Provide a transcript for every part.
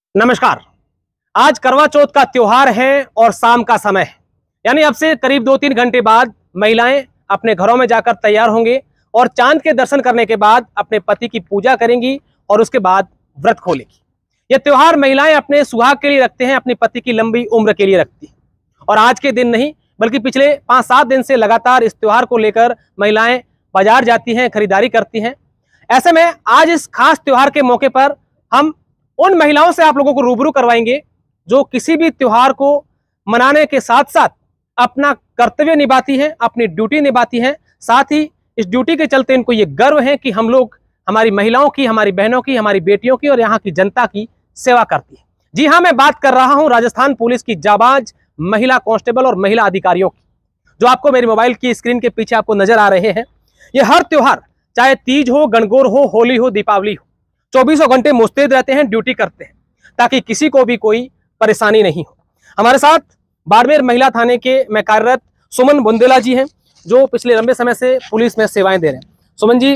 नमस्कार। आज करवा चौथ का त्योहार है और शाम का समय है, यानी अब से करीब 2-3 घंटे बाद महिलाएं अपने घरों में जाकर तैयार होंगे और चांद के दर्शन करने के बाद अपने पति की पूजा करेंगी और उसके बाद व्रत खोलेगी। यह त्योहार महिलाएं अपने सुहाग के लिए रखते हैं, अपने पति की लंबी उम्र के लिए रखती हैं। और आज के दिन नहीं बल्कि पिछले 5-7 दिन से लगातार इस त्योहार को लेकर महिलाएं बाजार जाती हैं, खरीदारी करती हैं। ऐसे में आज इस खास त्योहार के मौके पर हम उन महिलाओं से आप लोगों को रूबरू करवाएंगे जो किसी भी त्योहार को मनाने के साथ साथ अपना कर्तव्य निभाती हैं, अपनी ड्यूटी निभाती हैं। साथ ही इस ड्यूटी के चलते इनको ये गर्व है कि हम लोग हमारी महिलाओं की, हमारी बहनों की, हमारी बेटियों की और यहाँ की जनता की सेवा करती है। जी हाँ, मैं बात कर रहा हूँ राजस्थान पुलिस की जाबाज महिला कांस्टेबल और महिला अधिकारियों की, जो आपको मेरे मोबाइल की स्क्रीन के पीछे आपको नजर आ रहे हैं। ये हर त्योहार, चाहे तीज हो, गणगौर हो, होली हो, दीपावली हो, 24 घंटे मुस्तैद रहते हैं, ड्यूटी करते हैं ताकि किसी को भी कोई परेशानी नहीं हो। हमारे साथ बाड़मेर महिला थाने के में कार्यरत सुमन बुंदेला जी हैं, जो पिछले लंबे समय से पुलिस में सेवाएं दे रहे हैं। सुमन जी,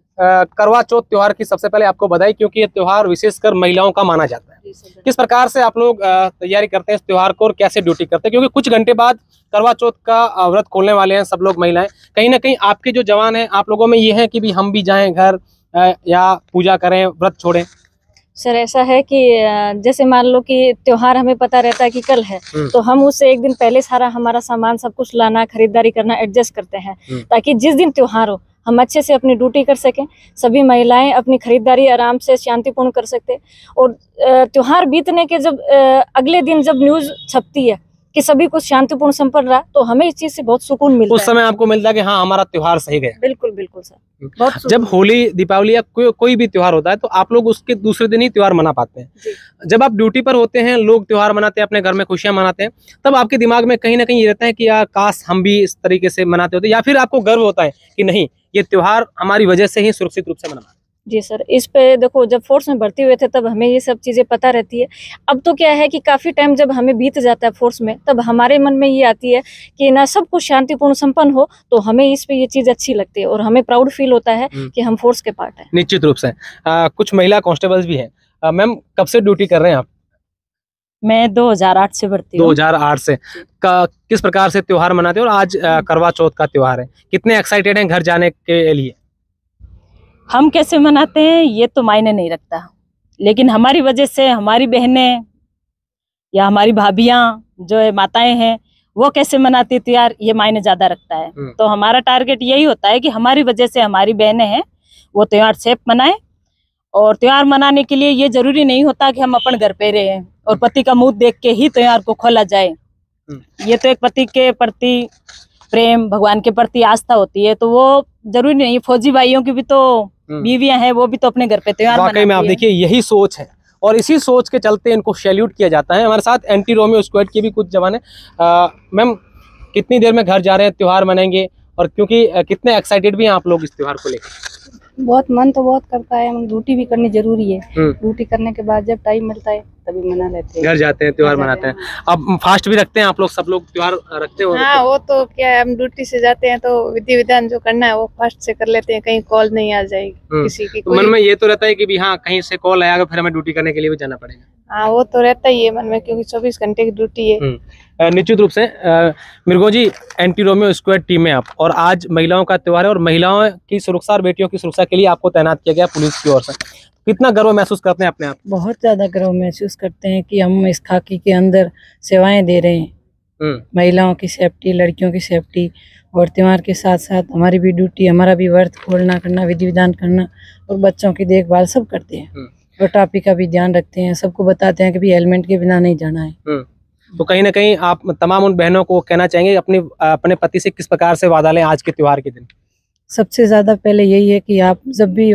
करवा चौथ त्योहार की सबसे पहले आपको बधाई, क्योंकि ये त्योहार विशेषकर महिलाओं का माना जाता है। किस प्रकार से आप लोग तैयारी करते हैं इस त्योहार को और कैसे ड्यूटी करते हैं, क्योंकि कुछ घंटे बाद करवा चौथ का व्रत खोलने वाले हैं सब लोग महिलाएं। कहीं ना कहीं आपके जो जवान हैं, आप लोगों में ये है कि भी हम भी जाएं घर या पूजा करें, व्रत छोड़ें? सर, ऐसा है कि जैसे मान लो कि त्योहार हमें पता रहता है कि कल है, तो हम उससे एक दिन पहले सारा हमारा सामान सब कुछ लाना, खरीदारी करना एडजस्ट करते हैं, ताकि जिस दिन त्योहार हो हम अच्छे से अपनी ड्यूटी कर सकें। सभी महिलाएं अपनी खरीदारी आराम से शांतिपूर्ण कर सकते। और त्योहार बीतने के जब अगले दिन जब न्यूज छपती है कि सभी कुछ शांतिपूर्ण संपन्न रहा, तो हमें इस चीज से बहुत सुकून मिलता है। उस समय आपको मिलता है कि हाँ, हमारा त्योहार सही गया। बिल्कुल बिल्कुल सर। जब होली, दीपावली या कोई भी त्योहार होता है तो आप लोग उसके दूसरे दिन ही त्योहार मना पाते हैं। जब आप ड्यूटी पर होते हैं, लोग त्योहार मनाते हैं, अपने घर में खुशियां मनाते हैं, तब आपके दिमाग में कहीं ना कहीं ये रहता है कि यार काश हम भी इस तरीके से मनाते होते, या फिर आपको गर्व होता है कि नहीं, ये त्योहार हमारी वजह से ही सुरक्षित रूप से मना? जी सर, इस पे देखो, जब फोर्स में भर्ती हुए थे तब हमें ये सब चीजें पता रहती है। अब तो क्या है कि काफी टाइम जब हमें बीत जाता है फोर्स में, तब हमारे मन में ये आती है कि ना सब कुछ शांतिपूर्ण संपन्न हो, तो हमें इस पे ये चीज अच्छी लगती है और हमें प्राउड फील होता है कि हम फोर्स के पार्ट हैं। निश्चित रूप से। कुछ महिला कांस्टेबल्स भी हैं। मैम, कब से ड्यूटी कर रहे हैं आप? मैं 2008 से भर्ती हूँ। 2008 से। किस प्रकार से त्योहार मनाते हैं और आज करवा चौथ का त्योहार है, कितने एक्साइटेड हैं घर जाने के लिए? हम कैसे मनाते हैं ये तो मायने नहीं रखता, लेकिन हमारी वजह से हमारी बहनें या हमारी भाभियां जो है, माताएं हैं, वो कैसे मनाती त्योहार, ये मायने ज्यादा रखता है। तो हमारा टारगेट यही होता है कि हमारी वजह से हमारी बहनें हैं वो त्योहार सेफ मनाएं। और त्योहार मनाने के लिए ये जरूरी नहीं होता कि हम अपन घर पे रहें और पति का मुंह देख के ही त्योहार को खोला जाए। ये तो एक पति के प्रति प्रेम, भगवान के प्रति आस्था होती है, तो वो जरूरी नहीं। फौजी भाइयों की भी तो बीवियां हैं, वो भी तो अपने घर पे त्योहार मनाती हैं। वाकई में आप देखिए, यही सोच है और इसी सोच के चलते इनको सैल्यूट किया जाता है। हमारे साथ एंटी रोमियो स्क्वाड के भी कुछ जवान हैं। मैम, कितनी देर में घर जा रहे हैं, त्योहार मनाएंगे, और क्योंकि कितने एक्साइटेड भी हैं आप लोग इस त्योहार को लेकर? बहुत मन तो बहुत करता है, ड्यूटी भी करनी जरूरी है। ड्यूटी करने के बाद जब टाइम मिलता है तभी मना लेते हैं, घर जाते हैं, त्योहार मनाते हैं। अब फास्ट भी रखते हैं आप लोग, सब लोग त्योहार रखते हो? हाँ, वो तो क्या है, हम ड्यूटी से जाते हैं तो विधि विधान जो करना है वो फास्ट से कर लेते हैं, कहीं कॉल नहीं आ जाएगी किसी की। तो मन में ये तो रहता है कि भी हाँ, कहीं से कॉल आएगा फिर हमें ड्यूटी करने के लिए भी जाना पड़ेगा। हाँ, वो तो रहता ही है मन में, क्योंकि 24 घंटे की ड्यूटी है। निश्चित रूप से। मिर्गो जी, एंटी रोमियो स्क्वाड टीम में आप, और आज महिलाओं का त्योहार है और महिलाओं की सुरक्षा और बेटियों की सुरक्षा के लिए आपको तैनात किया गया पुलिस की ओर से। कितना गर्व महसूस करते हैं अपने आप? बहुत ज्यादा गर्व महसूस करते हैं कि हम इस खाकी के अंदर सेवाएं दे रहे हैं। महिलाओं की सेफ्टी, लड़कियों की सेफ्टी, और त्योहार के साथ साथ हमारी भी ड्यूटी, हमारा भी व्रत खोलना करना, विधि विधान करना और बच्चों की देखभाल सब करते हैं। और ट्रैफिक का भी ध्यान रखते हैं, सबको बताते हैं कि भी हेलमेट के बिना नहीं जाना है। तो कहीं ना कहीं आप तमाम उन बहनों को कहना चाहेंगे अपने पति से किस प्रकार से वादा लें आज के त्योहार के दिन? सबसे ज्यादा पहले यही है कि आप जब भी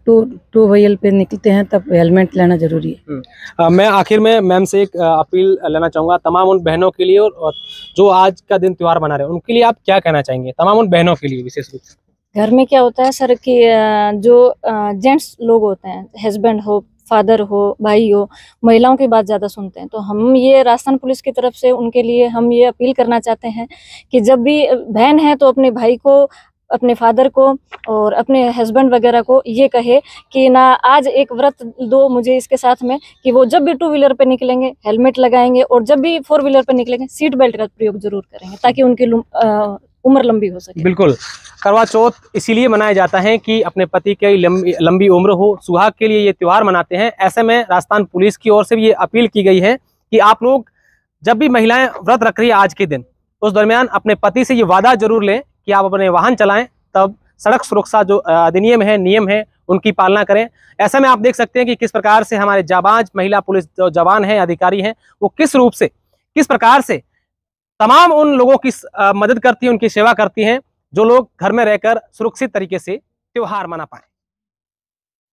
टू व्हील पे निकलते हैं तब हेलमेट लेना जरूरी है। मैं आखिर में मैम से एक अपील लेना चाहूंगा तमाम उन बहनों के लिए, और जो आज का दिन त्योहार मना रहे हैं उनके लिए आप क्या कहना चाहेंगे, तमाम उन बहनों के लिए विशेष रूप से? घर में क्या होता है सर कि जो जेंट्स लोग होते हैं, हस्बैंड हो, फादर हो, भाई हो, महिलाओं की बात ज़्यादा सुनते हैं। तो हम ये राजस्थान पुलिस की तरफ से उनके लिए हम ये अपील करना चाहते हैं कि जब भी बहन है तो अपने भाई को अपने फादर को और अपने हस्बैंड वगैरह को ये कहे कि ना आज एक व्रत दो मुझे इसके साथ में कि वो जब भी 2 व्हीलर पे निकलेंगे हेलमेट लगाएंगे और जब भी 4 व्हीलर पे निकलेंगे सीट बेल्ट का प्रयोग जरूर करेंगे ताकि उनकी उम्र लंबी हो सके। बिल्कुल, करवा चौथ इसीलिए मनाया जाता है कि अपने पति की लंबी उम्र हो, सुहाग के लिए ये त्यौहार मनाते हैं। ऐसे में राजस्थान पुलिस की ओर से भी ये अपील की गई है कि आप लोग जब भी महिलाएं व्रत रख रही है आज के दिन, उस दरमियान अपने पति से ये वादा जरूर लें कि आप अपने वाहन चलाएं, तब सड़क सुरक्षा जो अधिनियम है, नियम है, उनकी पालना करें। ऐसे में आप देख सकते हैं कि किस प्रकार से हमारे जाबाज महिला पुलिस जो जवान हैं, अधिकारी हैं, वो किस प्रकार से तमाम उन लोगों की मदद करती हैं, उनकी सेवा करती हैं जो लोग घर में रहकर सुरक्षित तरीके से त्योहार मना पाएं।